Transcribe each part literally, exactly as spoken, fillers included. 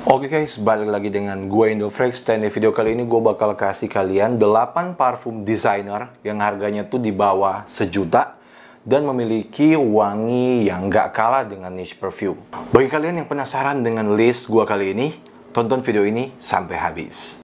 Oke guys, balik lagi dengan gue Indofrex, dan di video kali ini gue bakal kasih kalian delapan parfum designer yang harganya tuh di bawah sejuta dan memiliki wangi yang gak kalah dengan niche perfume. Bagi kalian yang penasaran dengan list gue kali ini, tonton video ini sampai habis.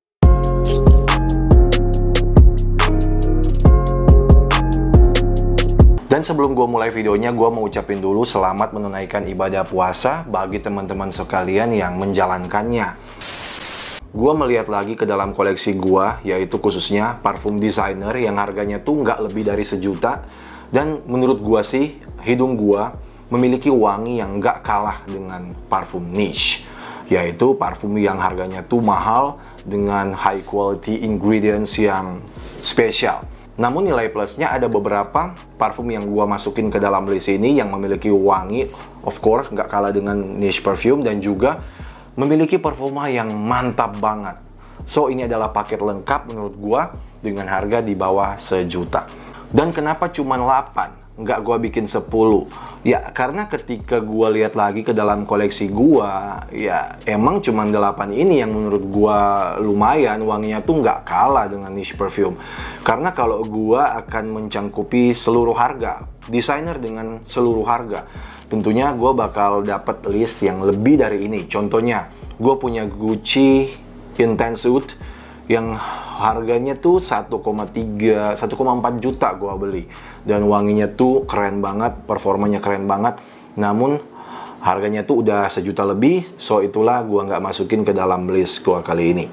Dan sebelum gue mulai videonya, gue mau ucapin dulu selamat menunaikan ibadah puasa bagi teman-teman sekalian yang menjalankannya. Gue melihat lagi ke dalam koleksi gue, yaitu khususnya parfum designer yang harganya tuh nggak lebih dari sejuta. Dan menurut gue sih, hidung gue memiliki wangi yang nggak kalah dengan parfum niche, yaitu parfum yang harganya tuh mahal dengan high quality ingredients yang spesial. Namun nilai plusnya ada beberapa parfum yang gua masukin ke dalam list ini yang memiliki wangi, of course, nggak kalah dengan niche perfume, dan juga memiliki performa yang mantap banget. So, ini adalah paket lengkap menurut gua dengan harga di bawah sejuta. Dan kenapa cuma delapan? Nggak gua bikin sepuluh? Ya, karena ketika gua lihat lagi ke dalam koleksi gua, ya emang cuma delapan ini yang menurut gua lumayan, wanginya tuh nggak kalah dengan niche perfume. Karena kalau gua akan mencangkupi seluruh harga, designer dengan seluruh harga, tentunya gua bakal dapat list yang lebih dari ini. Contohnya, gua punya Gucci Intense Oud yang harganya tuh satu koma tiga, satu koma empat juta gua beli, dan wanginya tuh keren banget, performanya keren banget. Namun harganya tuh udah sejuta lebih, so itulah gua nggak masukin ke dalam list gua kali ini.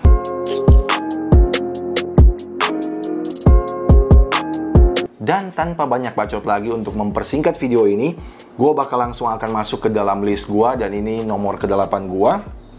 Dan tanpa banyak bacot lagi, untuk mempersingkat video ini, gua bakal langsung akan masuk ke dalam list gua, dan ini nomor kedelapan gua.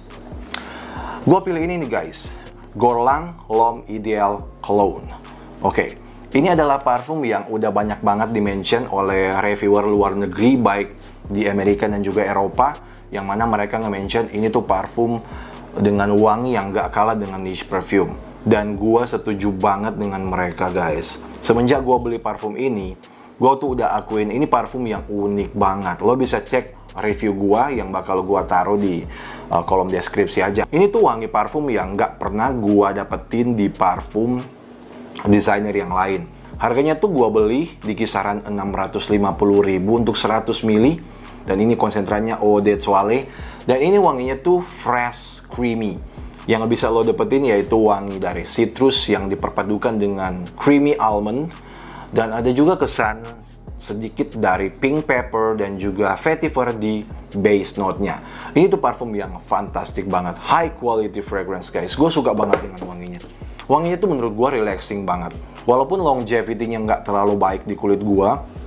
Gua pilih ini nih guys, Guerlain L'Homme Ideal Cologne. Oke, ini adalah parfum yang udah banyak banget di-mention oleh reviewer luar negeri, baik di Amerika dan juga Eropa, yang mana mereka nge-mention ini tuh parfum dengan wangi yang gak kalah dengan niche perfume. Dan gua setuju banget dengan mereka guys. Semenjak gua beli parfum ini, gua tuh udah akuin ini parfum yang unik banget. Lo bisa cek review gua yang bakal gua taruh di uh, kolom deskripsi aja. Ini tuh wangi parfum yang nggak pernah gua dapetin di parfum designer yang lain. Harganya tuh gua beli di kisaran enam ratus lima puluh ribu untuk seratus mili, dan ini konsentratnya Eau de Toilette, dan ini wanginya tuh fresh, creamy. Yang bisa lo dapetin yaitu wangi dari citrus yang diperpadukan dengan creamy almond, dan ada juga kesan sedikit dari pink pepper dan juga vetiver di base note-nya. Ini tuh parfum yang fantastic banget, high quality fragrance guys. Gue suka banget dengan wanginya. Wanginya tuh menurut gue relaxing banget. Walaupun longevity-nya nggak terlalu baik di kulit gue,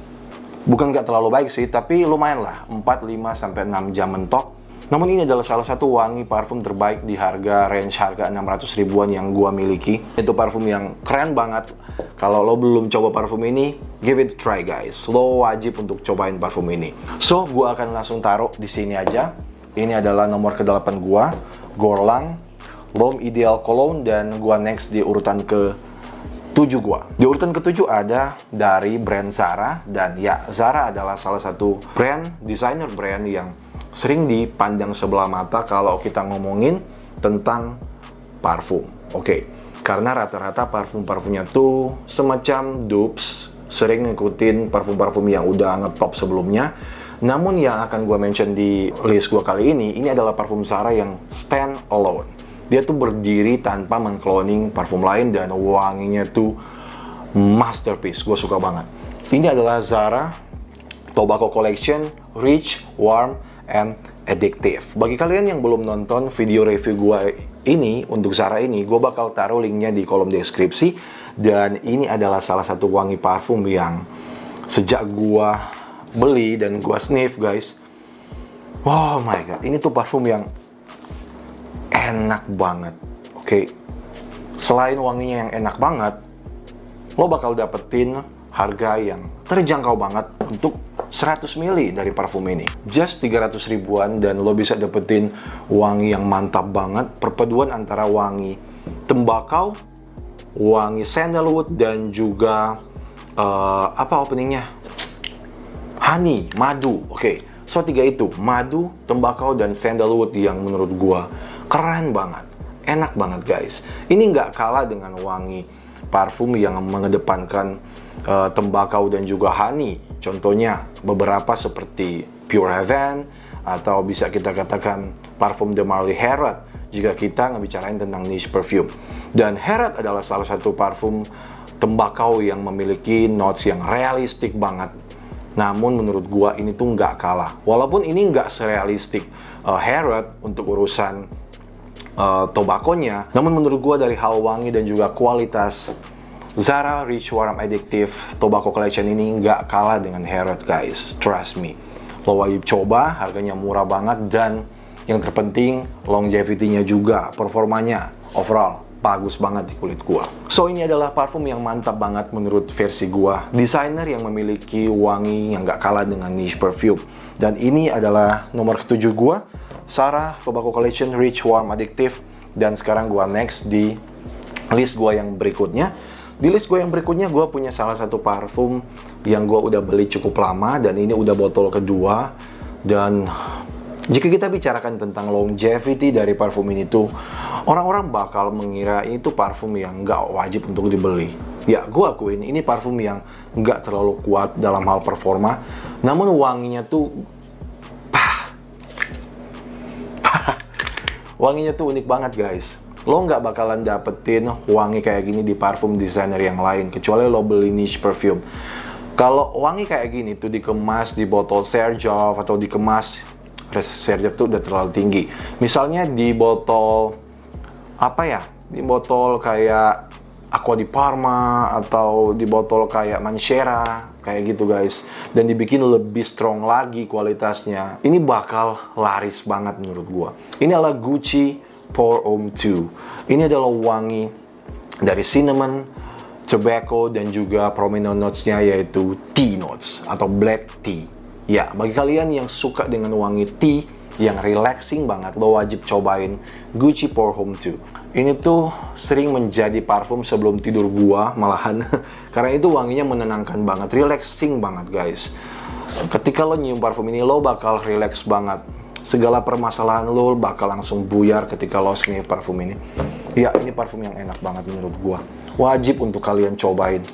bukan nggak terlalu baik sih, tapi lumayan lah, empat, lima, sampai enam jam mentok. Namun ini adalah salah satu wangi parfum terbaik di harga range harga enam ratus ribuan yang gua miliki. Itu parfum yang keren banget. Kalau lo belum coba parfum ini, give it a try guys. Lo wajib untuk cobain parfum ini. So, gua akan langsung taruh di sini aja. Ini adalah nomor kedelapan gua, Guerlain L'Homme Ideal Cologne, dan gua next di urutan ke tujuh gua. Di urutan ketujuh ada dari brand Zara, dan ya, Zara adalah salah satu brand, designer brand yang sering dipandang sebelah mata kalau kita ngomongin tentang parfum. Oke, karena rata-rata parfum-parfumnya tuh semacam dupes, sering ngikutin parfum-parfum yang udah ngetop sebelumnya. Namun yang akan gue mention di list gue kali ini, ini adalah parfum Zara yang stand alone. Dia tuh berdiri tanpa mengkloning parfum lain, dan wanginya tuh masterpiece. Gue suka banget. Ini adalah Zara Tobacco Collection Rich, Warm, and Addictive. Bagi kalian yang belum nonton video review gue ini untuk Zara ini, gue bakal taruh linknya di kolom deskripsi. Dan ini adalah salah satu wangi parfum yang sejak gue beli dan gue sniff guys, oh my god, ini tuh parfum yang enak banget. Oke, selain wanginya yang enak banget, lo bakal dapetin harga yang terjangkau banget untuk seratus mili dari parfum ini. Just tiga ratus ribuan, dan lo bisa dapetin wangi yang mantap banget. Perpaduan antara wangi tembakau, wangi sandalwood, dan juga uh, apa openingnya? Honey, madu. Oke, okay. So tiga itu, madu, tembakau, dan sandalwood yang menurut gua Keren banget, enak banget guys. Ini nggak kalah dengan wangi parfum yang mengedepankan uh, tembakau dan juga honey. Contohnya beberapa seperti Pure Heaven, atau bisa kita katakan parfum de Marly Herod jika kita ngebicarain tentang niche perfume. Dan Herod adalah salah satu parfum tembakau yang memiliki notes yang realistik banget. Namun menurut gua ini tuh nggak kalah. Walaupun ini nggak serealistik uh, Herod untuk urusan uh, tobakonya, namun menurut gua dari hal wangi dan juga kualitas, Zara Rich Warm Addictive Tobacco Collection ini nggak kalah dengan Herod guys. Trust me. Lo wajib coba, harganya murah banget, dan yang terpenting longevity-nya juga, performanya overall bagus banget di kulit gua. So ini adalah parfum yang mantap banget menurut versi gua. Desainer yang memiliki wangi yang gak kalah dengan niche perfume. Dan ini adalah nomor ketujuh gua, Zara Tobacco Collection Rich Warm Addictive. Dan sekarang gua next di list gua yang berikutnya. Di list gua yang berikutnya gua punya salah satu parfum yang gua udah beli cukup lama, dan ini udah botol kedua. Dan jika kita bicarakan tentang longevity dari parfum ini tuh, orang-orang bakal mengira ini tuh parfum yang nggak wajib untuk dibeli. Ya, gue akuin ini parfum yang nggak terlalu kuat dalam hal performa, namun wanginya tuh, pah, pah, wanginya tuh unik banget guys. Lo nggak bakalan dapetin wangi kayak gini di parfum desainer yang lain, kecuali lo beli niche perfume. Kalau wangi kayak gini tuh dikemas di botol Serjoff atau dikemas Serjoff tuh udah terlalu tinggi. Misalnya di botol apa ya? Di botol kayak Acqua di Parma atau di botol kayak Mancera kayak gitu guys. Dan dibikin lebih strong lagi kualitasnya. Ini bakal laris banget menurut gua. Ini adalah Gucci Pour Homme dua. Ini adalah wangi dari cinnamon, tobacco, dan juga prominent notes-nya yaitu tea notes atau black tea. Ya, bagi kalian yang suka dengan wangi tea yang relaxing banget, lo wajib cobain Gucci Pour Homme dua. Ini tuh sering menjadi parfum sebelum tidur gua malahan. Karena itu wanginya menenangkan banget, relaxing banget guys. Ketika lo nyium parfum ini, lo bakal relax banget. Segala permasalahan lo bakal langsung buyar ketika lo sniff parfum ini. Ya, ini parfum yang enak banget menurut gua. Wajib untuk kalian cobain.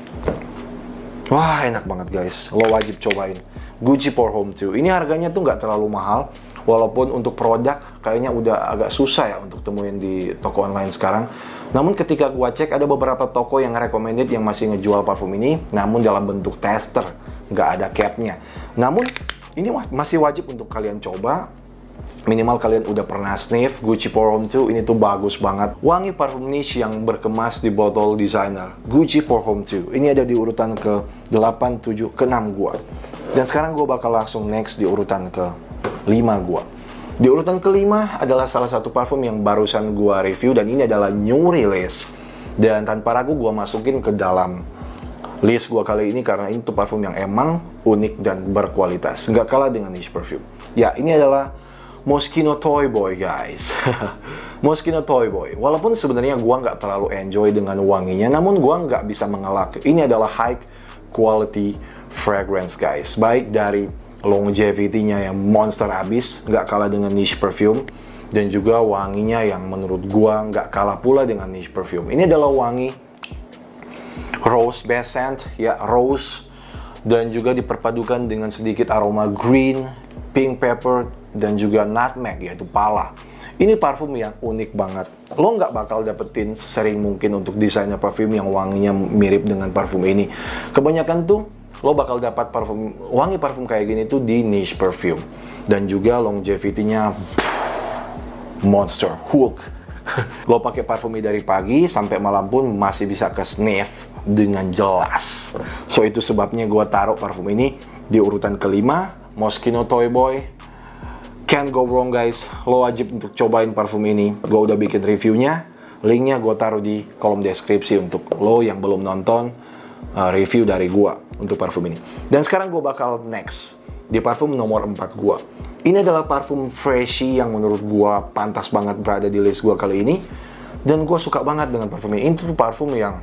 Wah, enak banget guys. Lo wajib cobain Gucci Pour Homme dua. Ini harganya tuh nggak terlalu mahal, walaupun untuk produk kayaknya udah agak susah ya untuk temuin di toko online sekarang. Namun ketika gua cek, ada beberapa toko yang recommended yang masih ngejual parfum ini, namun dalam bentuk tester, nggak ada capnya. Namun ini masih wajib untuk kalian coba. Minimal kalian udah pernah sniff Gucci Pour Homme dua. Ini tuh bagus banget. Wangi parfum niche yang berkemas di botol designer Gucci Pour Homme dua. Ini ada di urutan ke delapan, tujuh, ke enam gua. Dan sekarang gue bakal langsung next di urutan ke lima gua. Di urutan kelima adalah salah satu parfum yang barusan gue review, dan ini adalah new release. Dan tanpa ragu gue masukin ke dalam list gue kali ini karena ini tuh parfum yang emang unik dan berkualitas. Nggak kalah dengan niche perfume. Ya, ini adalah Moschino Toy Boy guys. Moschino Toy Boy. Walaupun sebenarnya gue nggak terlalu enjoy dengan wanginya, namun gue nggak bisa mengelak. Ini adalah high quality fragrance guys, baik dari longevity-nya yang monster abis, nggak kalah dengan niche perfume, dan juga wanginya yang menurut gua nggak kalah pula dengan niche perfume. Ini adalah wangi rose based scent, ya rose, dan juga diperpadukan dengan sedikit aroma green, pink pepper, dan juga nutmeg, yaitu pala. Ini parfum yang unik banget. Lo nggak bakal dapetin sering mungkin untuk desainer parfum yang wanginya mirip dengan parfum ini. Kebanyakan tuh lo bakal dapat parfum wangi parfum kayak gini tuh di niche perfume, dan juga longevity-nya monster Hulk. Lo pakai parfum ini dari pagi sampai malam pun masih bisa ke sniff dengan jelas. So itu sebabnya gue taruh parfum ini di urutan kelima, Moschino Toy Boy. Can't go wrong guys. Lo wajib untuk cobain parfum ini. Gue udah bikin reviewnya, linknya gue taruh di kolom deskripsi untuk lo yang belum nonton uh, review dari gue untuk parfum ini. Dan sekarang gue bakal next di parfum nomor empat gue. Ini adalah parfum freshy yang menurut gue pantas banget berada di list gue kali ini. Dan gue suka banget dengan parfum ini. Ini tuh parfum yang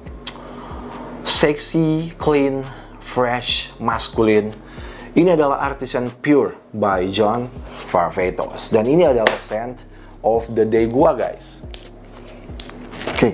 sexy, clean, fresh, masculine. Ini adalah Artisan Pure by John Varvatos. Dan ini adalah scent of the day gua, guys. Oke. Okay.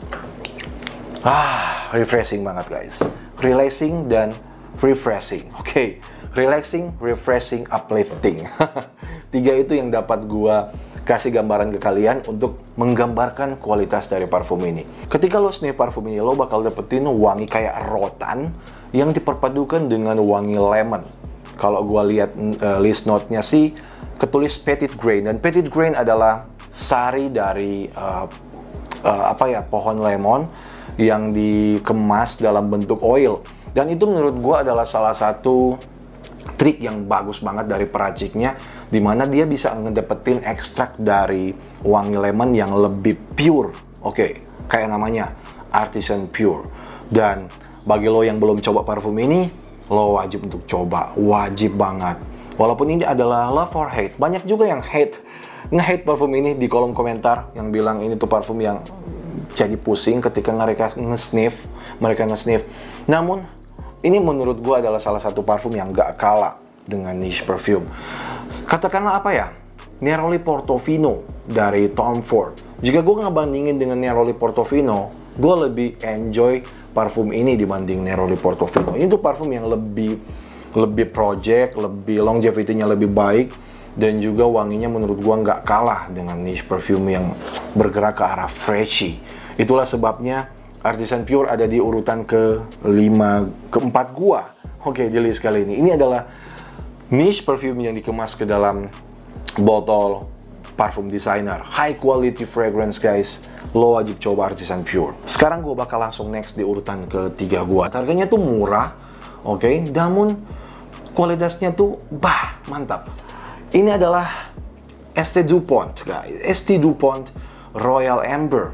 Ah, refreshing banget, guys. Relaxing dan refreshing. Oke. Okay. Relaxing, refreshing, uplifting. Tiga itu yang dapat gua kasih gambaran ke kalian untuk menggambarkan kualitas dari parfum ini. Ketika lo sniff parfum ini, lo bakal dapetin wangi kayak rotan yang diperpadukan dengan wangi lemon. Kalau gua lihat uh, list note-nya sih ketulis petit grain, dan petit grain adalah sari dari uh, uh, apa ya, pohon lemon yang dikemas dalam bentuk oil. Dan itu menurut gua adalah salah satu trik yang bagus banget dari peraciknya, dimana dia bisa ngedapetin ekstrak dari wangi lemon yang lebih pure. Oke, okay, kayak namanya artisan pure. Dan bagi lo yang belum coba parfum ini, lo wajib untuk coba, wajib banget. Walaupun ini adalah love or hate, banyak juga yang hate, nge-hate parfum ini di kolom komentar, yang bilang ini tuh parfum yang jadi pusing ketika mereka nge-sniff, mereka nge-sniff. Namun ini menurut gue adalah salah satu parfum yang gak kalah dengan niche perfume. Katakanlah apa ya, Neroli Portofino dari Tom Ford. Jika gue ngebandingin dengan Neroli Portofino, gue lebih enjoy parfum ini dibanding Neroli Portofino. Ini tuh parfum yang lebih lebih project, lebih longevity-nya lebih baik, dan juga wanginya menurut gue nggak kalah dengan niche perfume yang bergerak ke arah freshy. Itulah sebabnya Artisan Pure ada di urutan ke lima, keempat gua. Oke, di list kali ini. Ini adalah niche perfume yang dikemas ke dalam botol parfum designer. High quality fragrance, guys. Lo wajib coba Artisan Pure. Sekarang gua bakal langsung next di urutan ketiga gua. Harganya tuh murah, oke, okay? Namun kualitasnya tuh bah, mantap. Ini adalah Estée DuPont, guys. Estée DuPont Royal Amber.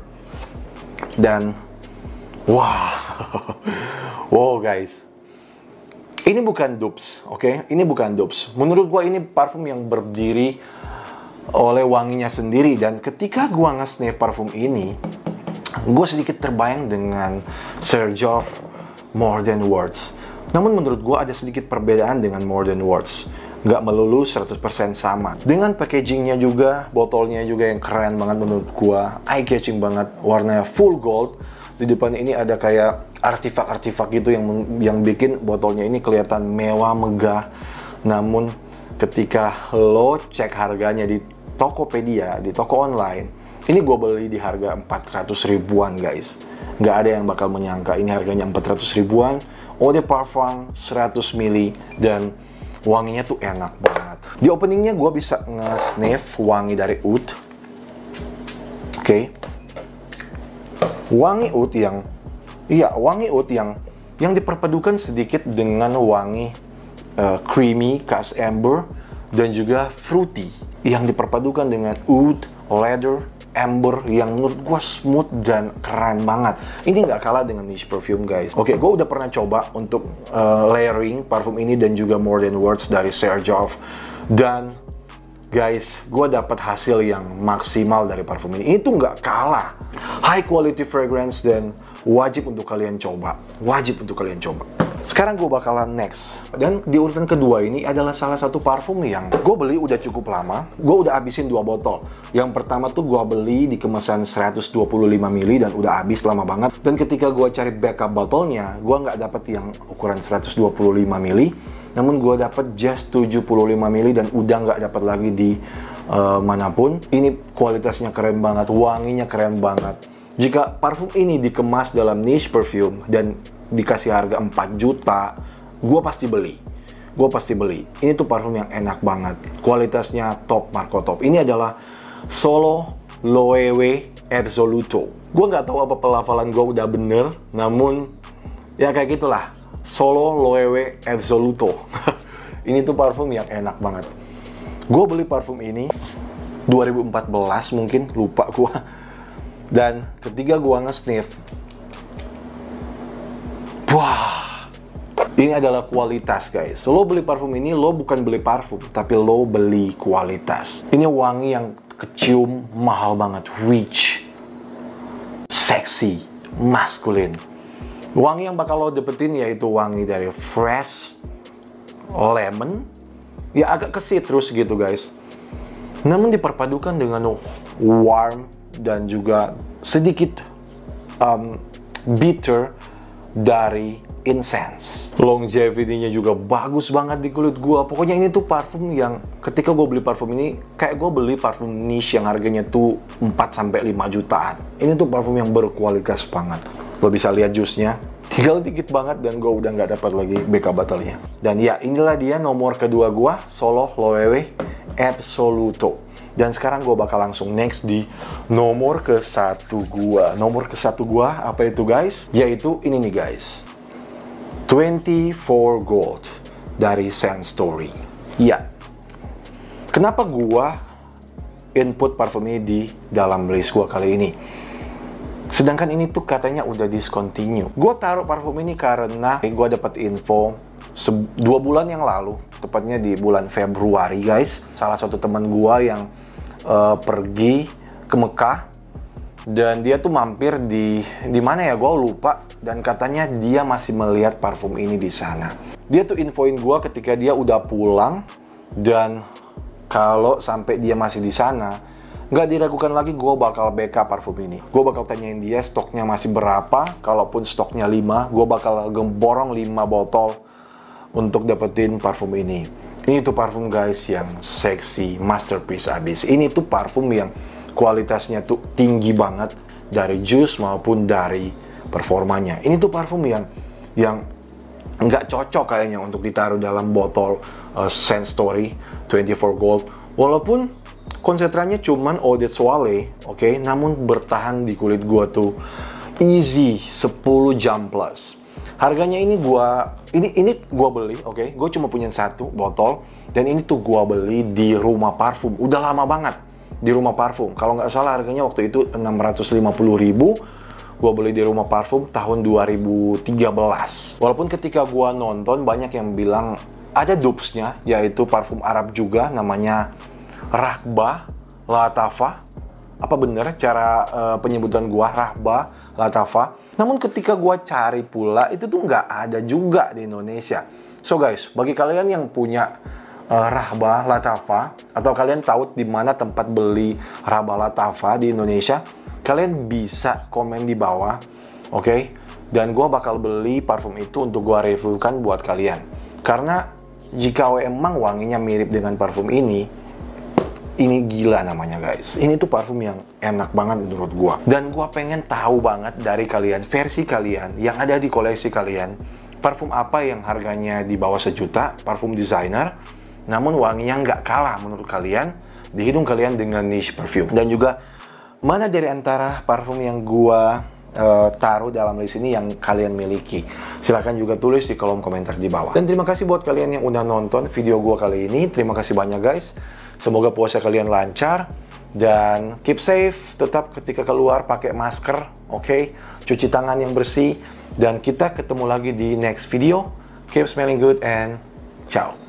Dan wow, wow guys, ini bukan dupes, oke? Okay? Ini bukan dupes. Menurut gua ini parfum yang berdiri oleh wanginya sendiri. Dan ketika gua nge-sniff parfum ini, gua sedikit terbayang dengan Xerjoff More Than Words. Namun menurut gua ada sedikit perbedaan dengan More Than Words. Nggak melulu seratus persen sama. Dengan packagingnya juga, botolnya juga yang keren banget menurut gua, eye catching banget, warnanya full gold. Di depan ini ada kayak artifak-artifak gitu yang yang bikin botolnya ini kelihatan mewah, megah. Namun ketika lo cek harganya di Tokopedia, di toko online, ini gue beli di harga empat ratus ribuan, guys. Nggak ada yang bakal menyangka ini harganya empat ratus ribuan. Eau de Parfum seratus mililiter dan wanginya tuh enak banget. Di openingnya gue bisa nge-sniff wangi dari oud. Oke. Okay. Wangi oud yang, iya wangi oud yang yang diperpadukan sedikit dengan wangi uh, creamy, khas amber, dan juga fruity yang diperpadukan dengan oud, leather, amber yang menurut gue smooth dan keren banget. Ini nggak kalah dengan niche perfume, guys. Oke, gue udah pernah coba untuk uh, layering parfum ini dan juga More Than Words dari Xerjoff, dan guys, gue dapat hasil yang maksimal dari parfum ini. Ini tuh nggak kalah. High quality fragrance dan wajib untuk kalian coba. Wajib untuk kalian coba. Sekarang gue bakalan next. Dan di urutan kedua ini adalah salah satu parfum yang gue beli udah cukup lama. Gue udah habisin dua botol. Yang pertama tuh gue beli di kemasan seratus dua puluh lima mililiter dan udah habis lama banget. Dan ketika gue cari backup botolnya, gue nggak dapet yang ukuran seratus dua puluh lima mililiter. Namun gue dapet just tujuh puluh lima mililiter dan udah nggak dapet lagi di uh, manapun. Ini kualitasnya keren banget, wanginya keren banget. Jika parfum ini dikemas dalam niche perfume dan dikasih harga empat juta, gue pasti beli. Gue pasti beli. Ini tuh parfum yang enak banget. Kualitasnya top, marko top. Ini adalah Solo Loewe Absoluto. Gue nggak tahu apa pelafalan gue udah bener, namun ya kayak gitulah. Solo Loewe Absoluto. Ini tuh parfum yang enak banget. Gue beli parfum ini dua ribu empat belas mungkin, lupa gue. Dan ketika gue nge-sniff, wah, ini adalah kualitas, guys. Lo beli parfum ini, lo bukan beli parfum, tapi lo beli kualitas. Ini wangi yang kecium mahal banget, rich, sexy, maskulin. Wangi yang bakal lo dapetin yaitu wangi dari fresh lemon, ya agak ke citrus gitu, guys. namun diperpadukan dengan warm dan juga sedikit um, bitter dari incense. Longevity-nya juga bagus banget di kulit gua. Pokoknya ini tuh parfum yang ketika gue beli parfum ini kayak gue beli parfum niche yang harganya tuh empat sampai lima jutaan. Ini tuh parfum yang berkualitas banget. Lo bisa lihat jusnya, tinggal dikit banget dan gue udah nggak dapat lagi B K botolnya. Dan ya, inilah dia nomor kedua gua, Solo Loewe Absoluto. Dan sekarang gue bakal langsung next di nomor ke satu gua. Nomor ke satu gua apa itu guys? Yaitu ini nih guys, twenty-four Gold dari Scent Story. Ya, kenapa gua input parfum ini di dalam list gua kali ini? Sedangkan ini tuh katanya udah discontinue. Gua taruh parfum ini karena gua dapat info dua bulan yang lalu, tepatnya di bulan Februari guys. Salah satu teman gua yang uh, pergi ke Mekah dan dia tuh mampir di di mana ya, gue lupa, dan katanya dia masih melihat parfum ini di sana. Dia tuh infoin gue ketika dia udah pulang, dan kalau sampai dia masih di sana nggak diragukan lagi gue bakal B K parfum ini. Gue bakal tanyain dia stoknya masih berapa. Kalaupun stoknya lima, gue bakal gemborong lima botol untuk dapetin parfum ini. Ini tuh parfum guys yang seksi, masterpiece abis. Ini tuh parfum yang kualitasnya tuh tinggi banget dari juice maupun dari performanya. Ini tuh parfum yang yang nggak cocok kayaknya untuk ditaruh dalam botol uh, Scent Story twenty-four Gold. Walaupun konsentrannya cuman Eau de Soleil, oke, okay? Namun bertahan di kulit gua tuh easy sepuluh jam plus. Harganya ini gua ini ini gua beli, oke, okay? Gua cuma punya satu botol dan ini tuh gua beli di rumah parfum. Udah lama banget di rumah parfum. Kalau nggak salah harganya waktu itu enam ratus lima puluh ribu. Gua beli di rumah parfum tahun dua ribu tiga belas. Walaupun ketika gua nonton banyak yang bilang ada dupesnya, yaitu parfum Arab juga namanya Rahba Latafa. Apa bener cara uh, penyebutan gua, Rahba Latafa? Namun ketika gua cari pula itu tuh nggak ada juga di Indonesia. So guys, bagi kalian yang punya Uh, Rahba Latafa, atau kalian tahu di mana tempat beli Rahba Latafa di Indonesia, kalian bisa komen di bawah, oke? Okay? Dan gue bakal beli parfum itu untuk gue reviewkan buat kalian. Karena jika emang wanginya mirip dengan parfum ini, ini gila namanya guys. Ini tuh parfum yang enak banget menurut gue. Dan gue pengen tahu banget dari kalian, versi kalian yang ada di koleksi kalian, parfum apa yang harganya di bawah sejuta, parfum designer, namun wanginya nggak kalah menurut kalian di hidung kalian dengan niche perfume. Dan juga mana dari antara parfum yang gua uh, taruh dalam list ini yang kalian miliki. Silahkan juga tulis di kolom komentar di bawah. Dan terima kasih buat kalian yang udah nonton video gua kali ini. Terima kasih banyak guys. Semoga puasa kalian lancar dan keep safe. Tetap ketika keluar pakai masker, oke? Okay? Cuci tangan yang bersih. Dan kita ketemu lagi di next video. Keep smelling good and ciao.